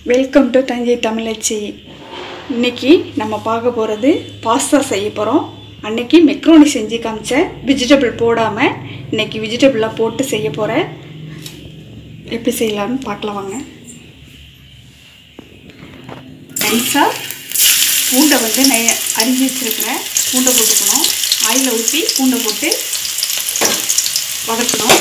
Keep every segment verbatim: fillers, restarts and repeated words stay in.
Welcome to Thanjai தமிழச்சி. இன்றைக்கி நம்ம பார்க்க போகிறது பாஸ்தா செய்ய போகிறோம். அன்றைக்கி மெக்ரோனி செஞ்சு காமிச்சேன், வெஜிடபிள் போடாமல். இன்றைக்கி வெஜிடபிளாக போட்டு செய்ய போகிறேன். எப்படி செய்யலான்னு பார்க்கலாம் வாங்க. நைஸாக பூண்டை வந்து நை அரிஞ்சு வச்சுருக்கிறேன். பூண்டை போட்டுக்கணும். ஆயிலை ஊற்றி பூண்டை போட்டு வதக்கணும்.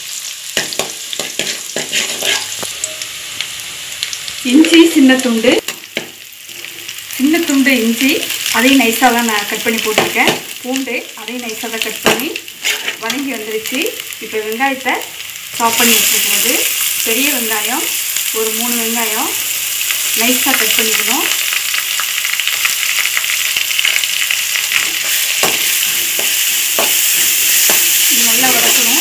இஞ்சி சின்ன துண்டு சின்ன துண்டு இஞ்சி அதையும் நைஸாக தான் நான் கட் பண்ணி போட்டிருக்கேன். பூண்டு அதையும் நைஸாக தான் கட் பண்ணி வதங்கி வந்துடுச்சு. இப்போ வெங்காயத்தை சாப் பண்ணி வச்சுருக்கிறது. பெரிய வெங்காயம் ஒரு மூணு வெங்காயம் நைஸாக கட் பண்ணிக்கணும். இது நல்லா வதக்கணும்.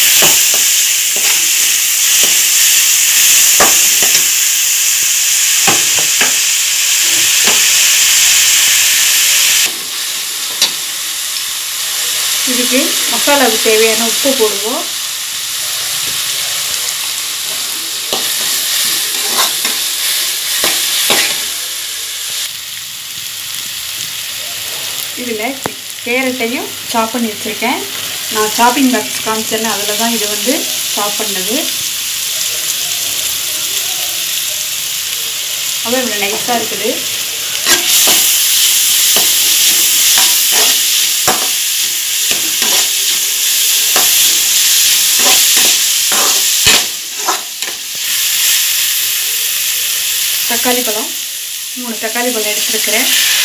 இதுக்கு மசாலாவுக்கு தேவையான உப்பு போடுவோம். இதில் கேரட்டையும் சாப் பண்ணி வச்சுருக்கேன். நான் சாப்பிங் பாக்ஸ் காமிச்சேன்னு அதில் தான் இது வந்து சாப் பண்ணது. அவ்வளோ இவ்வளோ நைஸாக இருக்குது. தக்காளி பழம் மூணு தக்காளி பழம் எடுத்துருக்கிறேன்.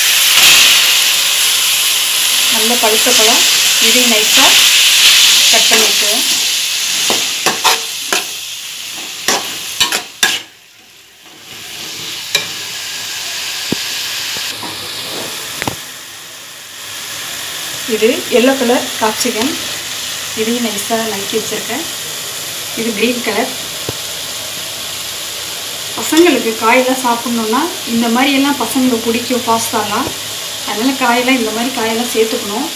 நல்ல பழுத்த பழம். இதையும் நைஸாக கட் பண்ணி வைக்குவோம். இது எல்லோ கலர் காப்சிகம். இதையும் நைஸாக நறுக்கி வச்சுருக்கேன். இது க்ரீன் கலர். பசங்களுக்கு காயெல்லாம் சாப்பிட்ணுன்னா இந்த மாதிரியெல்லாம் பசங்களுக்கு பிடிக்கும் பாஸ்தாலாம். அதனால் காயெல்லாம் இந்த மாதிரி காயெல்லாம் சேர்த்துக்கணும்.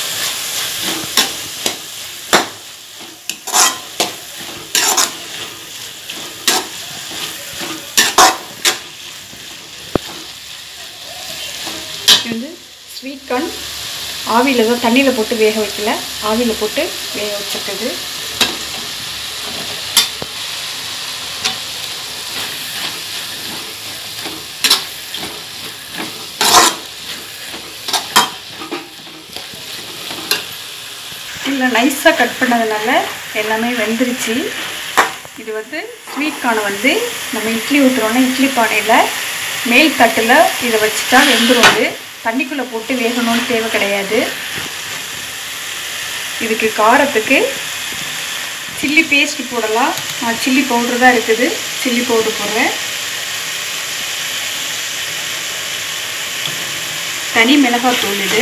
இது வந்து ஸ்வீட் கார்ன் ஆவியில் தான், தண்ணியில் போட்டு வேக வைக்கல, ஆவியில் போட்டு வேக வச்சுருக்குது. இல்லை நைஸாக கட் பண்ணதுனால எல்லாமே வெந்துருச்சு. இது வந்து ஸ்வீட் கார்னை வந்து நம்ம இட்லி ஊற்றுறோன்னா இட்லி பானையில் மேல் தட்டில் இதை வச்சுட்டா வெந்துடும். தண்ணிக்குள்ளே போட்டு வேகணும்னு தேவை கிடையாது. இதுக்கு காரத்துக்கு சில்லி பேஸ்ட் போடலாம். நான் சில்லி பவுட்ரு தான் இருக்குது, சில்லி பவுட்ரு போடுறேன். தனி மிளகாய் தூள். இது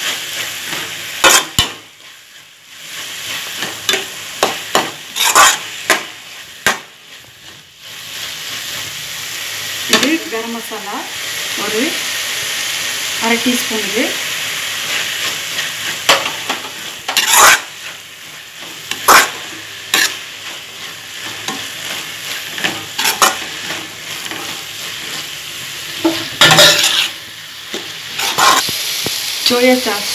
இது கரம் மசாலா ஒரு அரை டீஸ்பூன். இது சோயா சாஸ்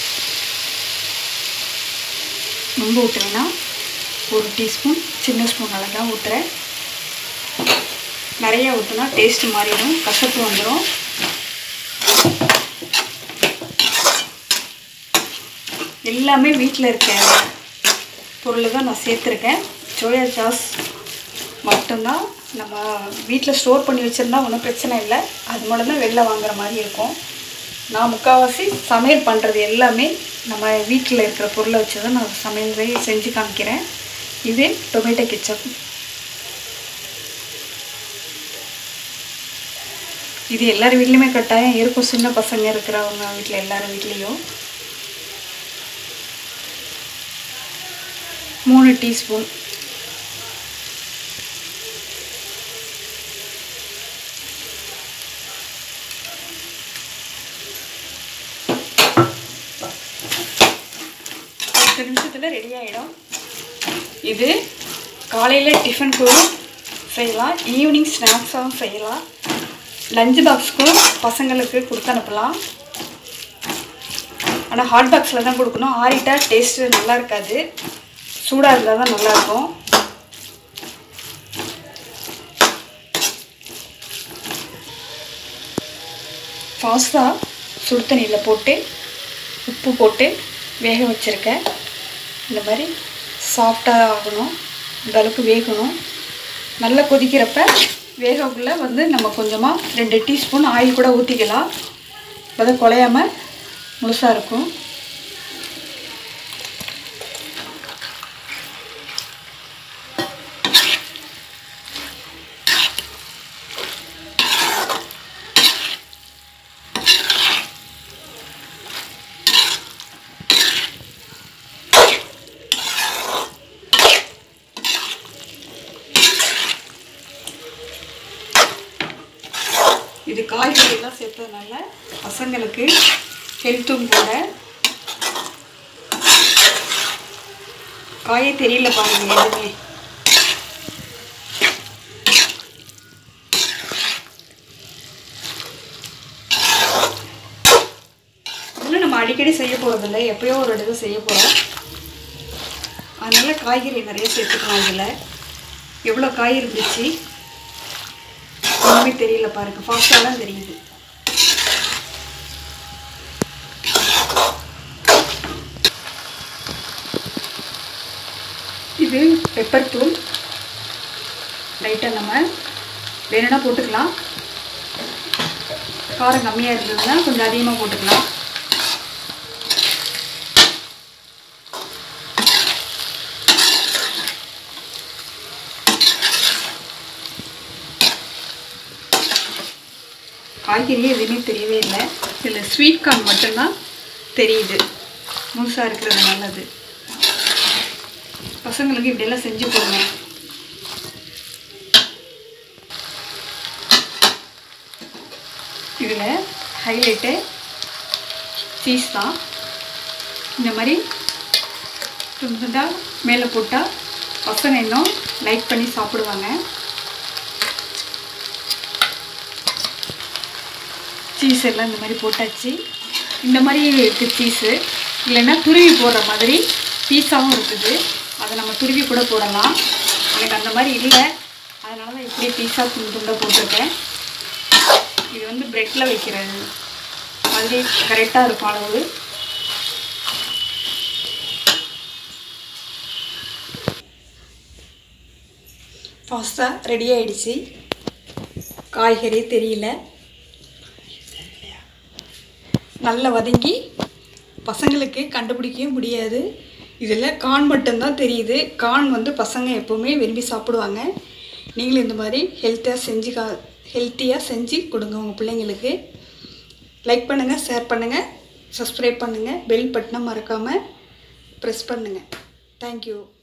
ரொம்ப ஊற்றுறேன்னா ஒரு டீஸ்பூன், சின்ன ஸ்பூன் அளவு தான் ஊற்றுறேன். நிறையா ஊற்றினா டேஸ்ட்டு மாறிடும், கசப்பு வந்துடும். எல்லாமே வீட்டில் இருக்க பொருள் தான் நான் சேர்த்துருக்கேன். சோயா சாஸ் மட்டும்தான் நம்ம வீட்டில் ஸ்டோர் பண்ணி வச்சுருந்தா ஒன்றும் பிரச்சனை இல்லை. அது மட்டும் தான் வெளில வாங்குற மாதிரி இருக்கும். நான் முக்கால்வாசி சமையல் பண்ணுறது எல்லாமே நம்ம வீட்டில் இருக்கிற பொருளை வச்சு தான் நான் சமையல் செஞ்சு காமிக்கிறேன். இது டொமேட்டோ கெச்சப். இது எல்லார் வீட்லேயுமே கட்டாயம் இருக்கும். சின்ன பசங்க இருக்கிறவங்க வீட்டில் எல்லார் வீட்லேயும். மூணு டீஸ்பூன். பத்து நிமிஷத்தில் ரெடி ஆகிடும். இது காலையில் டிஃபனுக்கு செய்யலாம். ஈவினிங் ஸ்நாக்ஸாகவும் செய்யலாம். லஞ்ச் பாக்ஸுக்கும் பசங்களுக்கு கொடுத்து அனுப்பலாம். ஆனால் ஹாட் பாக்ஸில் தான் கொடுக்கணும். ஆறிட்டா டேஸ்ட்டு நல்லா இருக்காது. சூடாக இருந்தால் தான் நல்லாயிருக்கும். பாஸ்தா சுடு தண்ணியில் போட்டு உப்பு போட்டு வேக வச்சுருக்கேன். இந்த மாதிரி சாஃப்டாக ஆகணும், இந்த அளவுக்கு வேகணும். நல்லா கொதிக்கிறப்ப வேகக்குள்ளே வந்து நம்ம கொஞ்சமாக ரெண்டு டீஸ்பூன் ஆயில் கூட ஊற்றிக்கலாம். அப்போ குழையாமல் முழுசாக இருக்கும். இது காய்கறியெல்லாம் சேர்த்ததுனால பசங்களுக்கு ஹெல்த்தும் கூட. காயே தெரியல பாருங்க எதுவுமே. இதில் நம்ம அடிக்கடி செய்ய போகிறதில்ல, எப்பயோ ஒரு இடத்துல செய்ய போகிறோம். அதனால காய்கறி நிறைய சேர்த்துக்கலாம். இதில் எவ்வளோ காய் இருந்துச்சு ஒன்றுமே தெரியல பாருங்க, ஃபாஸ்ட்டாக தான் தெரியுது. இது பெப்பர் தூள் லைட்டாக நம்ம வேணும்னா போட்டுக்கலாம். காரம் கம்மியாக இருந்ததுன்னா கொஞ்சம் அதிகமாக போட்டுக்கலாம். காய்கறியே எதுவுமே தெரியவே இல்லை. இதில் ஸ்வீட் கார்ன் மட்டும்தான் தெரியுது. முழுசாக இருக்கிறது நல்லது. பசங்களுக்கு இப்படியெல்லாம் செஞ்சு கொடுங்க. இதில் ஹைலைட்டு சீஸ் தான். இந்த மாதிரி துண்டு துண்டாக மேலே போட்டால் பசங்க இன்னும் லைக் பண்ணி சாப்பிடுவாங்க. சீஸ் எல்லாம் இந்த மாதிரி போட்டாச்சு. இந்த மாதிரி இருக்குது சீஸு. இல்லைன்னா துருவி போடுற மாதிரி பீஸாவும் இருக்குது. அதை நம்ம துருவி கூட போடலாம். எனக்கு அந்த மாதிரி இல்லை, அதனால தான் இப்படியே பீஸா துண்டு துண்டாக போட்டிருக்கேன். இது வந்து ப்ரெட்டில் வைக்கிறது மாதிரி கரெக்டாக இருக்கும் அளவு. பாஸ்தா ரெடி ஆகிடுச்சு. காய்கறி தெரியல, நல்லா வதங்கி பசங்களுக்கு கண்டுபிடிக்கவே முடியாது. இதில் கார்ன் மட்டும்தான் தெரியுது. கார்ன் வந்து பசங்க எப்போவுமே விரும்பி சாப்பிடுவாங்க. நீங்களும் இந்த மாதிரி ஹெல்த்தியாக செஞ்சு கா ஹெல்த்தியாக செஞ்சு கொடுங்க உங்கள் பிள்ளைங்களுக்கு. லைக் பண்ணுங்கள், ஷேர் பண்ணுங்கள், சப்ஸ்கிரைப் பண்ணுங்கள், பெல் பட்டனை மறக்காமல் ப்ரெஸ் பண்ணுங்கள். தேங்க்யூ.